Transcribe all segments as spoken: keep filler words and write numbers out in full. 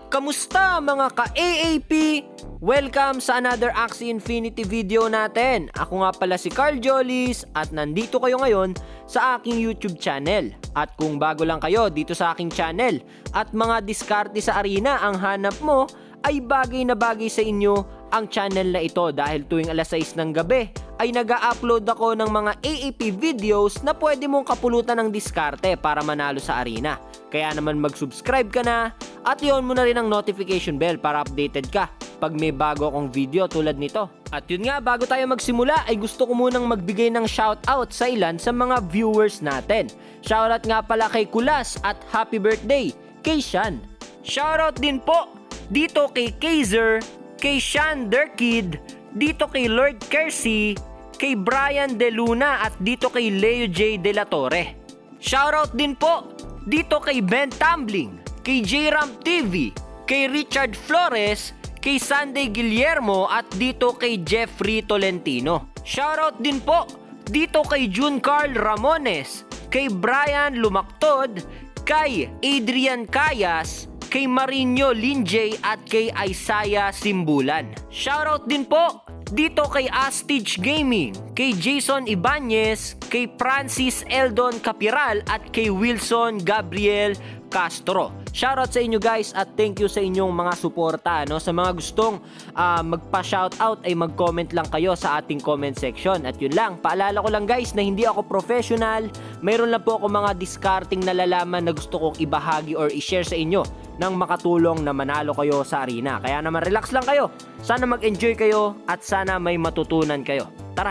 Kamusta mga ka-A A P? Welcome sa another Axie Infinity video natin. Ako nga pala si Carl Jollis at nandito kayo ngayon sa aking YouTube channel. At kung bago lang kayo dito sa aking channel at mga diskarte sa arena ang hanap mo, ay bagay na bagay sa inyo ang channel na ito dahil tuwing alas sais ng gabi ay nag-a-upload ako ng mga A A P videos na pwede mong kapulutan ng diskarte para manalo sa arena. Kaya naman mag-subscribe ka na at i-on mo na rin ang notification bell para updated ka pag may bago akong video tulad nito. At yun nga, bago tayo magsimula ay gusto ko munang magbigay ng shoutout sa ilan sa mga viewers natin. Shoutout nga pala kay Kulas at happy birthday kay Shan. Shoutout din po dito kay Kaiser, kay Shan Derkid, dito kay Lord Kersey, kay Brian De Luna at dito kay Leo J. De La Torre. Shoutout din po dito kay Ben Tumbling, kay J-Ram T V, kay Richard Flores, kay Sunday Guillermo at dito kay Jeffrey Tolentino. Shoutout din po dito kay June Carl Ramones, kay Brian Lumactod, kay Adrian Cayas, kay Marinho Linjay at kay Isaiah Simbulan. Shoutout din po dito kay Astige Gaming, kay Jason Ibanez, kay Francis Eldon Capiral at kay Wilson Gabriel Castro. Shoutout sa inyo guys at thank you sa inyong mga suporta, no? Sa mga gustong uh, magpa-shoutout ay mag-comment lang kayo sa ating comment section. At yun lang, paalala ko lang guys na hindi ako professional. Mayroon lang po ako mga discarding nalalaman na gusto kong ibahagi or i-share sa inyo nang makatulong na manalo kayo sa arena. Kaya naman relax lang kayo. Sana mag-enjoy kayo at sana may matutunan kayo. Tara!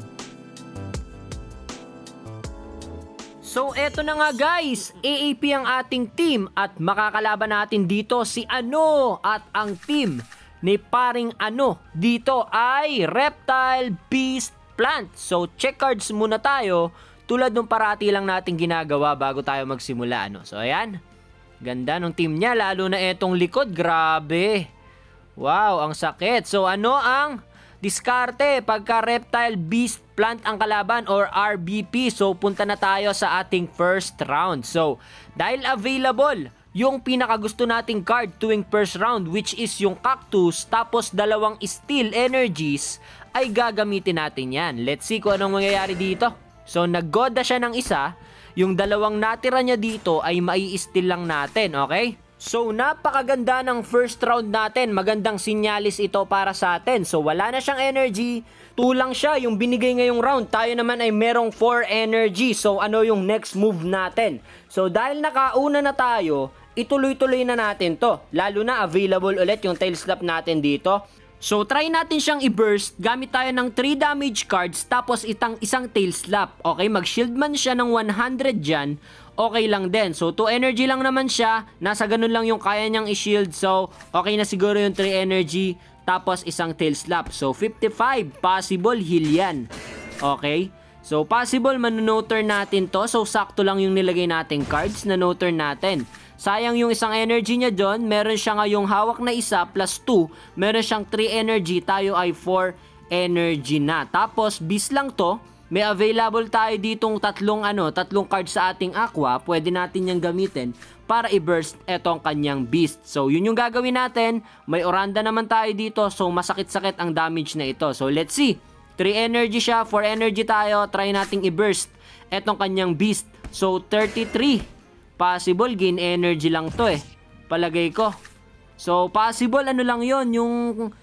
So eto na nga guys, A A P ang ating team at makakalaban natin dito si Ano at ang team ni paring Ano dito ay Reptile, Beast, Plant. So check cards muna tayo tulad ng parati lang natin ginagawa bago tayo magsimula. Ano? So ayan, ganda ng team niya lalo na etong likod, grabe. Wow, ang sakit. So ano ang diskarte pagka Reptile, Beast, Plant ang kalaban or R B P? So punta na tayo sa ating first round. So dahil available yung pinakagusto nating card tuwing first round which is yung Cactus tapos dalawang Steel Energies ay gagamitin natin yan. Let's see kung anong mangyayari dito. So naggoda siya ng isa, yung dalawang natira niya dito ay mai-steal lang natin, okay? So napakaganda ng first round natin, magandang sinyalis ito para sa atin. So wala na siyang energy, two lang siya yung binigay ngayong round. Tayo naman ay merong four energy. So ano yung next move natin? So dahil nakauna na tayo, ituloy-tuloy na natin to. Lalo na available ulit yung tail slap natin dito. So try natin siyang i-burst, gamit tayo ng three damage cards tapos itang isang tail slap. Okay, mag-shield man siya ng one hundred dyan, okay lang din. So two energy lang naman siya, nasa ganun lang yung kaya niyang i-shield. So okay na siguro yung three energy tapos isang tail slap. So fifty-five, possible heal yan. Okay, so possible mano-no-turn natin to. So sakto lang yung nilagay nating cards na no-turn natin. Sayang yung isang energy niya doon. Meron siya ngayong hawak na isa plus two. Meron siyang three energy. Tayo ay four energy na. Tapos beast lang to. May available tayo ditong tatlong ano, tatlong cards sa ating aqua. Pwede natin yang gamitin para i-burst etong kanyang beast. So yun yung gagawin natin. May Oranda naman tayo dito. So masakit-sakit ang damage na ito. So let's see. three energy siya, four energy tayo. Try nating i-burst etong kanyang beast. So thirty-three. Possible gain energy lang to eh, palagay ko. So possible ano lang yon, yung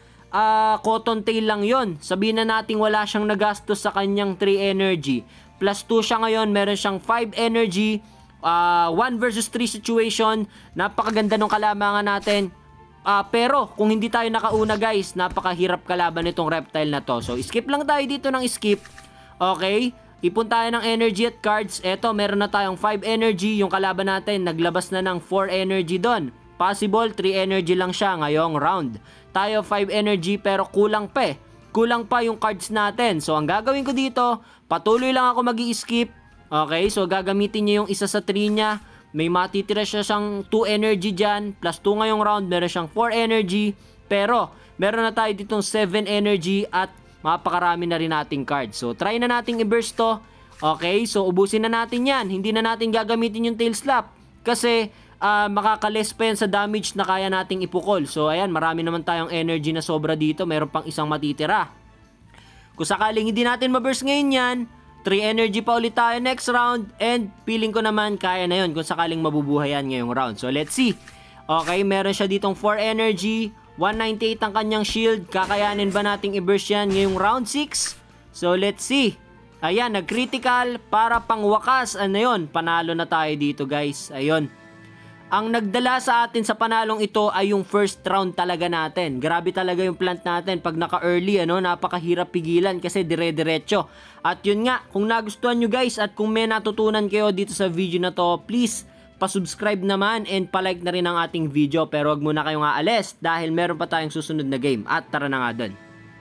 uh, cotton tail lang yon. Sabihin na natin wala siyang nagastos sa kanyang three energy. Plus two siya ngayon, meron siyang five energy. uh, one versus three situation. Napakaganda ng kalamangan natin. uh, Pero kung hindi tayo nakauna guys, napakahirap kalaban nitong reptile na to. So skip lang tayo dito ng skip. Okay, ipon tayo ng energy at cards. Eto, meron na tayong five energy. Yung kalaban natin, naglabas na ng four energy doon. Possible, three energy lang siya ngayong round. Tayo five energy pero kulang pa eh. Kulang pa yung cards natin. So, ang gagawin ko dito, patuloy lang ako mag-i-skip. Okay, so gagamitin niya yung isa sa three niya. May matitira siya siyang two energy dyan. Plus two ngayong round, meron siyang four energy. Pero, meron na tayo ditong seven energy at mapakarami na rin nating cards. So, try na nating i-burst to. Okay, so ubusin na natin yan. Hindi na natin gagamitin yung tail slap. Kasi, uh, makakalis pa yan sa damage na kaya nating ipukol. So ayan, marami naman tayong energy na sobra dito. Meron pang isang matitira. Kung sakaling hindi natin ma-burst ngayon yan, three energy pa ulit tayo next round. And feeling ko naman kaya na yun kung sakaling mabubuhay yan ngayong round. So let's see. Okay, meron siya ditong four energy, one ninety-eight ang kanyang shield. Kakayanin ba nating i-burst yan ngayong round six? So let's see. Ayan, nag-critical para pang wakas. Ano yun? Panalo na tayo dito guys. Ayun. Ang nagdala sa atin sa panalong ito ay yung first round talaga natin. Grabe talaga yung plant natin. Pag naka-early, ano, napakahirap pigilan kasi dire-diretso. At yun nga, kung nagustuhan nyo guys at kung may natutunan kayo dito sa video na to, please pa-subscribe naman and pa-like na rin ang ating video. Pero wag muna kayong aalis dahil meron pa tayong susunod na game. At tara na nga dun.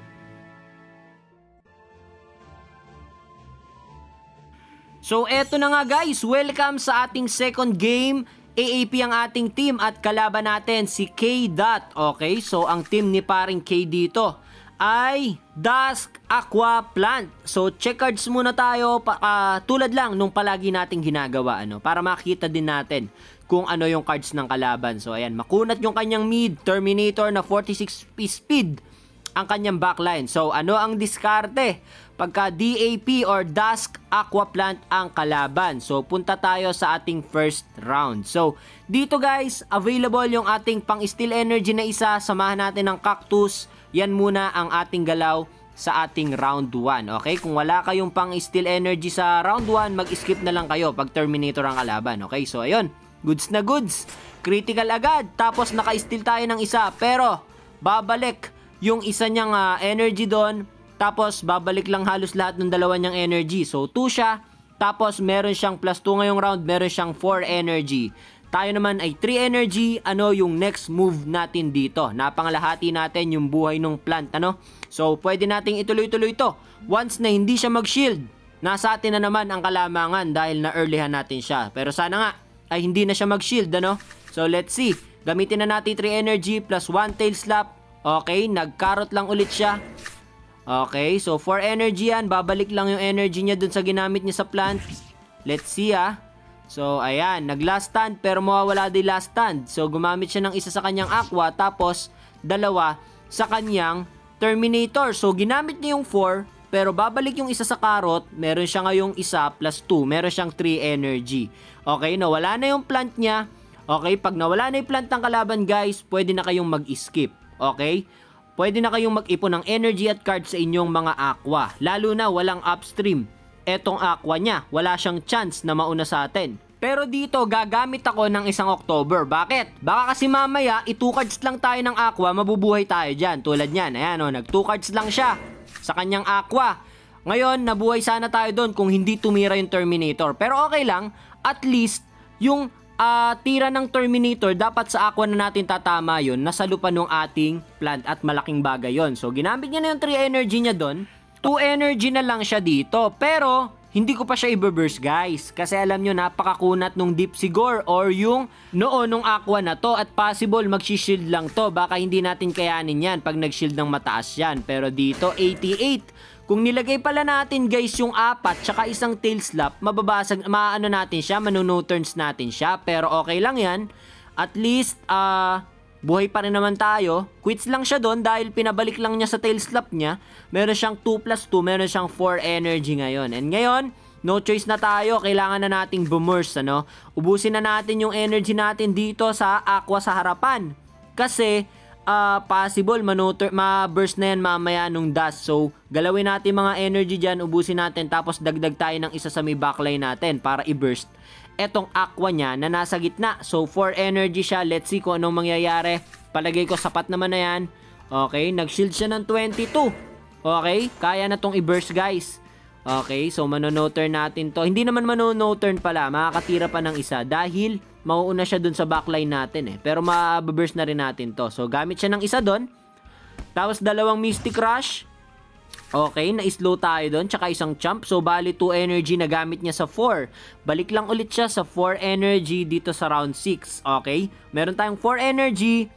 So eto na nga guys, welcome sa ating second game. A A P ang ating team at kalaban natin si K. Dot. Okay, so ang team ni paring K dito ay Dusk Aqua Plant. So check cards muna tayo pa, uh, tulad lang nung palagi nating ginagawa ano, para makita din natin kung ano yung cards ng kalaban. So ayan, makunat yung kanyang mid, Terminator na forty-six piece speed ang kanyang backline. So ano ang diskarte pagka D A P or Dusk Aqua Plant ang kalaban? So punta tayo sa ating first round. So dito guys, available yung ating pang steel energy na isa. Samahan natin ng cactus. Yan muna ang ating galaw sa ating round one. Okay, kung wala kayong pang steel energy sa round one, mag-skip na lang kayo pag Terminator ang kalaban. Okay, so ayun, goods na goods, critical agad. Tapos naka-steal tayo ng isa, pero babalik yung isa niyang uh, energy doon. Tapos babalik lang halos lahat ng dalawa niyang energy. So two siya. Tapos meron siyang plus two ngayong round. Meron siyang four energy. Tayo naman ay three energy. Ano yung next move natin dito? Napangalahati natin yung buhay ng plant. Ano? So pwede nating ituloy-tuloy ito. Once na hindi siya mag-shield, nasa atin na naman ang kalamangan dahil na-earlyhan natin siya. Pero sana nga ay hindi na siya mag-shield. Ano? So let's see. Gamitin na natin three energy plus one tail slap. Okay, nag-carrot lang ulit siya. Okay, so four energy yan. Babalik lang yung energy niya dun sa ginamit niya sa plant. Let's see ah. So, ayan. Nag-last stand pero mawawala din last stand. So, gumamit siya ng isa sa kanyang aqua. Tapos, dalawa sa kanyang Terminator. So, ginamit niya yung four. Pero babalik yung isa sa carrot. Meron siya ngayong isa plus two. Meron siyang three energy. Okay, nawala na yung plant niya. Okay, pag nawala na yung plant ng kalaban guys, pwede na kayong mag-skip. Okay? Pwede na kayong mag-ipon ng energy at cards sa inyong mga aqua. Lalo na walang upstream. Etong aqua niya, wala siyang chance na mauna sa atin. Pero dito, gagamit ako ng isang October. Bakit? Baka kasi mamaya, i-two cards lang tayo ng aqua, mabubuhay tayo dyan. Tulad niyan, ayan o, nag-two cards lang siya sa kanyang aqua. Ngayon, nabuhay sana tayo doon kung hindi tumira yung Terminator. Pero okay lang, at least, yung Uh, tira ng Terminator, dapat sa aqua na natin tatama yun, nasa lupa ng ating plant at malaking bagay yon. So, ginamit niya na yung three energy niya doon. two energy na lang siya dito. Pero, hindi ko pa siya i-burst guys. Kasi alam nyo, napakakunat nung Deep Sigor or yung noon nung aqua na to. At possible, mag-shield lang to. Baka hindi natin kayanin yan pag nag-shield ng mataas yan. Pero dito, eighty-eight. Kung nilagay pala natin guys yung apat tsaka isang tail slap, mababasag, maano natin siya, mano-no turns natin siya. Pero okay lang yan. At least, uh, buhay pa rin naman tayo. Quits lang siya doon dahil pinabalik lang niya sa tail slap niya. Meron siyang two plus two, meron siyang four energy ngayon. And ngayon, no choice na tayo. Kailangan na nating bumers, ano? Ubusin na natin yung energy natin dito sa aqua sa harapan. Kasi, Uh, possible, ma-burst na yan mamaya nung dust. So, galawin natin mga energy dyan, ubusin natin, tapos dagdag tayo ng isa sa may backline natin para i-burst etong aqua niya na nasa gitna. So, four energy siya. Let's see kung anong mangyayari. Palagay ko, sapat naman na yan. Okay, nag-shield siya ng twenty-two. Okay, kaya na tong i-burst guys. Okay, so mano-no-turn natin to. Hindi naman mano-no-turn pala, makakatira pa ng isa dahil mauuna siya dun sa backline natin eh. Pero mababurst na rin natin to. So gamit siya ng isa dun. Tapos dalawang Mystic Rush. Okay, na-slow tayo dun. Tsaka isang Chump. So bali two energy na gamit niya sa four. Balik lang ulit siya sa four energy dito sa round six. Okay, meron tayong four energy.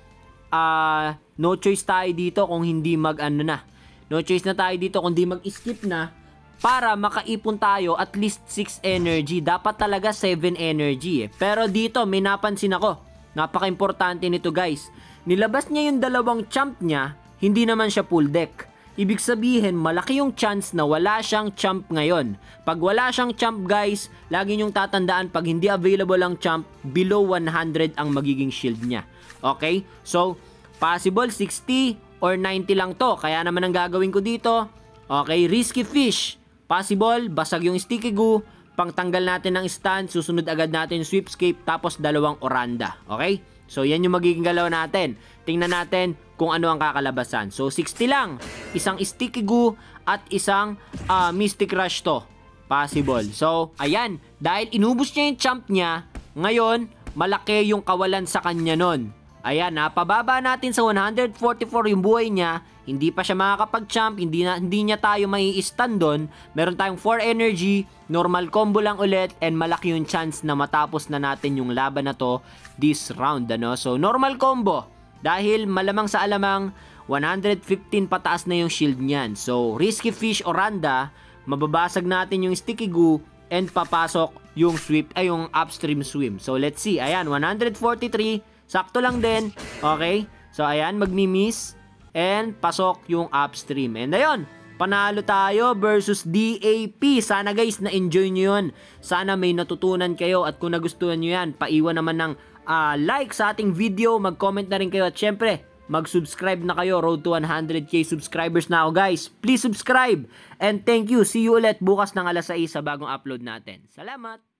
Uh, no choice tayo dito kung hindi mag ano na. No choice na tayo dito kung hindi mag-skip na. para makaipon tayo at least six energy. Dapat talaga seven energy eh. Pero dito may napansin ako. Napaka-importante nito guys. Nilabas niya yung dalawang champ niya, hindi naman siya full deck. Ibig sabihin, malaki yung chance na wala siyang champ ngayon. Pag wala siyang champ guys, lagi nyong tatandaan pag hindi available ang champ, below one hundred ang magiging shield niya. Okay? So, possible sixty or ninety lang to. Kaya naman ang gagawin ko dito, okay, Risky Fish. Possible, basag yung Sticky Goo, pangtanggal natin ng stun, susunod agad natin yung Sweepscape, tapos dalawang Oranda. Okay? So, yan yung magiging galaw natin. Tingnan natin kung ano ang kakalabasan. So, sixty lang. Isang Sticky Goo at isang uh, Mystic Rush to. Possible. So, ayan. Dahil inubos niya yung champ niya, ngayon, malaki yung kawalan sa kanya nun. Ayan, napababa natin sa one hundred forty-four yung buhay niya. Hindi pa siya makakapag-champ, hindi, na, hindi niya tayo mai-stun doon. Meron tayong four energy, normal combo lang ulit, and malaki yung chance na matapos na natin yung laban na to this round. Ano? So, normal combo. Dahil malamang sa alamang, one hundred fifteen pataas na yung shield niyan. So, Risky Fish Oranda, mababasag natin yung Sticky Goo, and papasok yung sweep, ay yung upstream swim. So, let's see. Ayan, one hundred forty-three. Sakto lang din. Okay? So, ayan, magmi-miss. And, pasok yung upstream. And, ayun, panalo tayo versus D A P. Sana guys, na-enjoy nyo yun. Sana may natutunan kayo. At kung nagustuhan nyo yan, paiwan naman ng uh, like sa ating video. Mag-comment na rin kayo. At syempre, mag-subscribe na kayo. Road to one hundred K subscribers na ako guys. Please subscribe. And thank you. See you ulit bukas ng alas sais sa bagong upload natin. Salamat!